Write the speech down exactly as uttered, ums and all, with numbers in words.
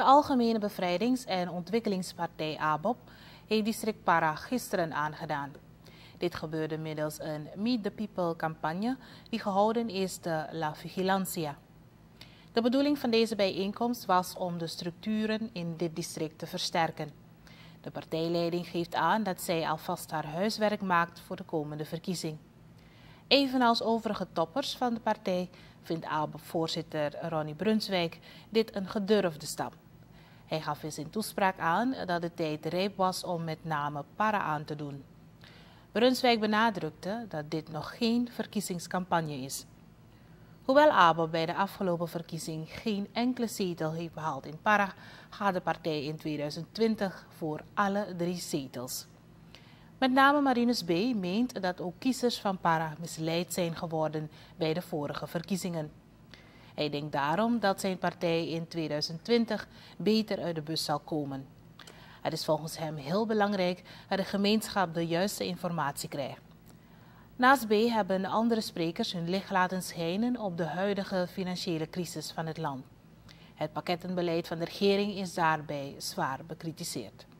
Algemene Bevrijdings- en Ontwikkelingspartij A B O P heeft district Para gisteren aangedaan. Dit gebeurde middels een Meet the People campagne die gehouden is de La Vigilancia. De bedoeling van deze bijeenkomst was om de structuren in dit district te versterken. De partijleiding geeft aan dat zij alvast haar huiswerk maakt voor de komende verkiezing. Evenals overige toppers van de partij vindt A B O P-voorzitter Ronnie Brunswijk dit een gedurfde stap. Hij gaf in zijn toespraak aan dat de tijd rijp was om met name Para aan te doen. Brunswijk benadrukte dat dit nog geen verkiezingscampagne is. Hoewel A B O P bij de afgelopen verkiezing geen enkele zetel heeft behaald in Para, gaat de partij in tweeduizend twintig voor alle drie zetels. Met name Marinus B. meent dat ook kiezers van Para misleid zijn geworden bij de vorige verkiezingen. Hij denkt daarom dat zijn partij in tweeduizend twintig beter uit de bus zal komen. Het is volgens hem heel belangrijk dat de gemeenschap de juiste informatie krijgt. Naast B hebben andere sprekers hun licht laten schijnen op de huidige financiële crisis van het land. Het pakkettenbeleid van de regering is daarbij zwaar bekritiseerd.